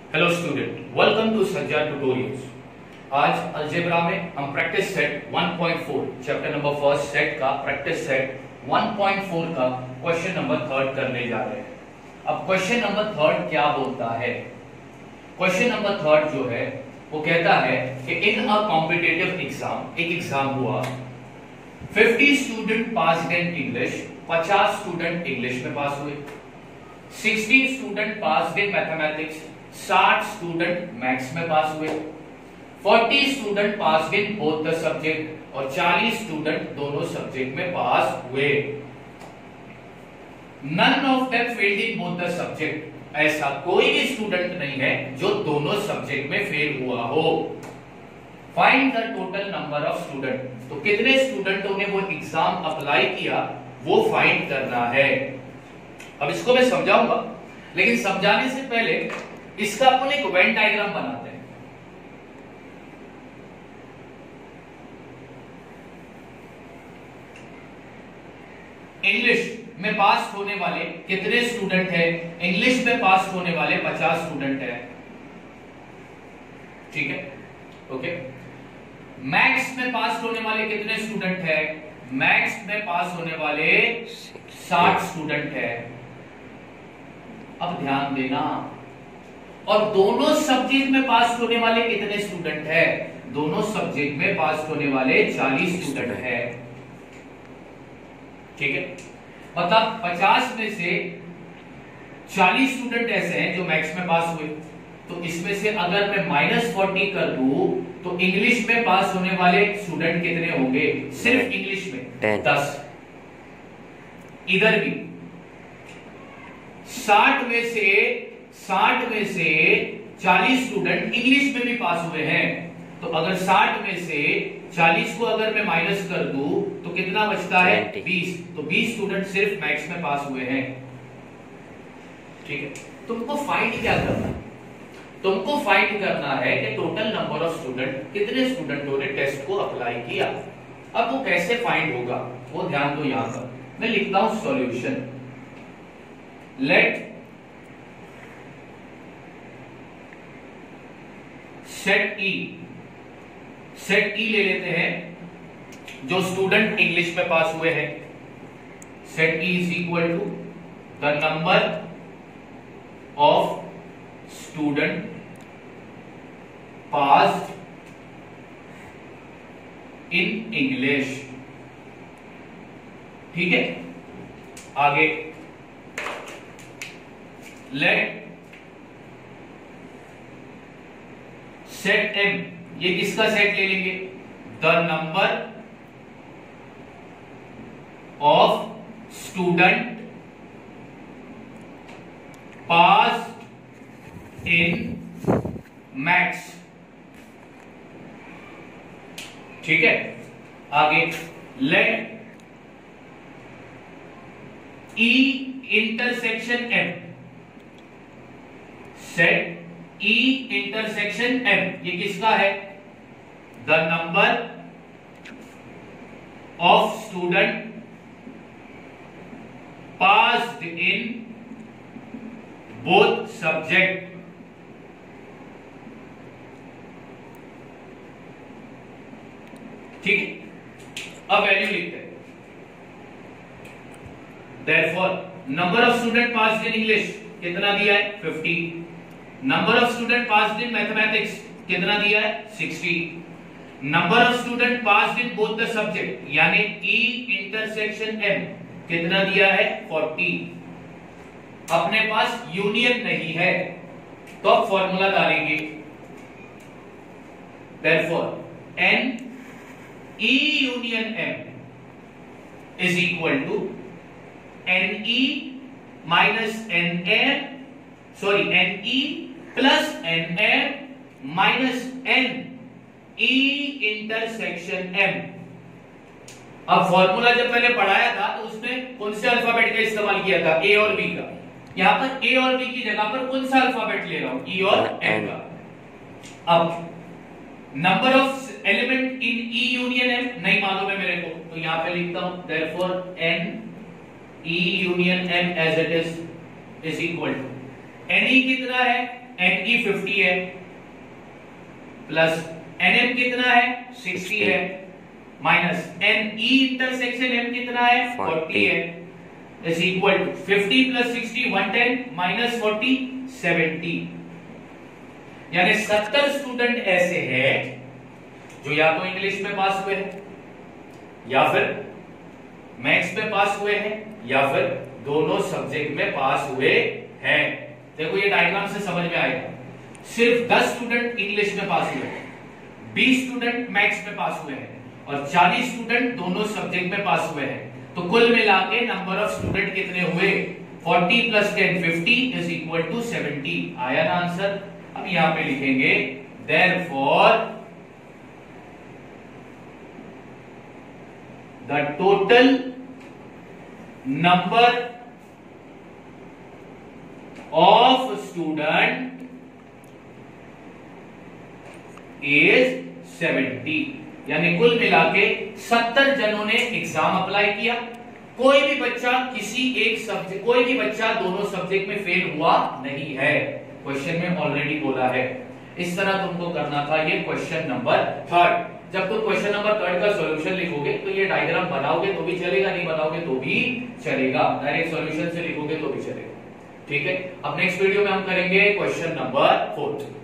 Hello student, welcome to Sajja tutorials. आज algebra में हम practice set 1.4 chapter number first set का प्रैक्टिस सेट 1.4 का क्वेश्चन नंबर थर्ड करने जा रहे हैं। अब क्वेश्चन नंबर थर्ड क्या बोलता है? क्वेश्चन नंबर थर्ड जो है वो कहता है कि इन अ कॉम्पिटिटिव एग्जाम, एक एग्जाम हुआ, 50 student passed in English, 50 student English में पास हुए, 60 student passed in mathematics, 60 student maths में पास हुए, 40 student pass in both the subject और 40 स्टूडेंट दोनों सब्जेक्ट में पास हुए। None of them failed in both the subject, ऐसा कोई भी स्टूडेंट नहीं है जो दोनों सब्जेक्ट में फेल हुआ हो। Find the total number of student, तो कितने स्टूडेंटों ने वो एग्जाम अप्लाई किया वो फाइंड करना है। अब इसको मैं समझाऊंगा, लेकिन समझाने से पहले इसका अपन एक वेन डायग्राम बनाते हैं। इंग्लिश में पास होने वाले कितने स्टूडेंट हैं? इंग्लिश में पास होने वाले 50 स्टूडेंट हैं, ठीक है, ओके। मैथ्स में पास होने वाले कितने स्टूडेंट हैं? मैथ्स में पास होने वाले 60 स्टूडेंट हैं। अब ध्यान देना, और दोनों सब्जेक्ट में पास होने वाले कितने स्टूडेंट हैं? दोनों सब्जेक्ट में पास होने वाले 40 स्टूडेंट हैं, ठीक है। मतलब 50 में से 40 स्टूडेंट ऐसे हैं जो मैथ्स में पास हुए, तो इसमें से अगर मैं -40 कर दूं तो इंग्लिश में पास होने वाले स्टूडेंट कितने होंगे? सिर्फ इंग्लिश में 10। इधर भी 60 में से 40 स्टूडेंट इंग्लिश में भी पास हुए हैं, तो अगर 60 में से 40 को अगर मैं माइनस कर दूं तो कितना बचता है? 20। तो 20 स्टूडेंट सिर्फ मैथ्स में पास हुए हैं, ठीक है। तुमको फाइंड क्या करना है? तुमको फाइंड करना है कि टोटल नंबर ऑफ स्टूडेंट, कितने स्टूडेंटों ने टेस्ट को अप्लाई किया। अब वो कैसे फाइंड होगा वो ध्यान दो। यहां पर मैं लिखता हूं सॉल्यूशन। लेट सेट ई ले लेते हैं जो स्टूडेंट इंग्लिश में पास हुए हैं। Set E is equal to the number of student passed in English, ठीक है। आगे लेट सेट एम, ये किसका सेट ले लेंगे? The number of student passed in maths, ठीक है। आगे let E intersection M, set E intersection M, ये किसका है? The number of student passed in both subject, ठीक है। अब वैल्यू लिखते हैं। Therefore, number of student passed in English कितना दिया है? 50। Number of student passed in mathematics कितना दिया है? 60। Number of student passed in both the subject यानी ई इंटरसेक्शन एम कितना दिया है? 40। अपने पास यूनियन नहीं है तो अब फॉर्मूला डालेंगे। Therefore, n E union M is equal to NE minus NA, sorry, NE plus NA minus N E intersection M। अब फॉर्मूला जब मैंने पढ़ाया था तो उसमें कौन से अल्फाबेट का इस्तेमाल किया था? A और B का। यहां पर A और B की जगह पर कौन सा अल्फाबेट ले रहा हूं? E और M का। अब number of element in E union M नहीं मालूम है मेरे को, तो यहां पे लिखता हूं therefore n E union M as it is equal to NE कितना है, NE 50 है, प्लस NM कितना है, 60 है, माइनस NE इंटरसेक्शन M कितना है, 40 है, is equal to 50 plus 60 110 minus 40 70। यानी 70 स्टूडेंट ऐसे हैं जो या तो इंग्लिश में पास हुए हैं, या फिर मैथ्स में पास हुए हैं, या फिर दोनों सब्जेक्ट में पास हुए हैं। देखो ये डायग्राम से समझ में आएगा। सिर्फ 10 स्टूडेंट इंग्लिश में पास हुए हैं, 20 स्टूडेंट मैथ्स में पास हुए हैं और 40 स्टूडेंट दोनों सब्जेक्ट में पास हुए हैं। तो कुल मिला के नंबर ऑफ स्टूडेंट कितने हुए, 40 प्लस 10 50 इज इक्वल टू 70। आया ना आंसर। अब यहां पे लिखेंगे therefore the total number of student is 70। यानी कुल मिला के 70 जनों ने एग्जाम अप्लाई किया। कोई भी बच्चा किसी एक सब्जेक्ट, कोई भी बच्चा दोनों सब्जेक्ट में फेल हुआ नहीं है। क्वेश्चन में ऑलरेडी बोला है। इस तरह तुमको करना था ये क्वेश्चन नंबर 3। जब तुम क्वेश्चन नंबर 3 का सॉल्यूशन लिखोगे तो ये डायग्राम बनाओगे तो भी चलेगा, नहीं बनाओगे तो भी चलेगा, डायरेक्ट सॉल्यूशन से लिखोगे तो भी चलेगा। ठीक है। अब नेक्स्ट वीडियो में हम करेंगे क्वेश्चन नंबर 4।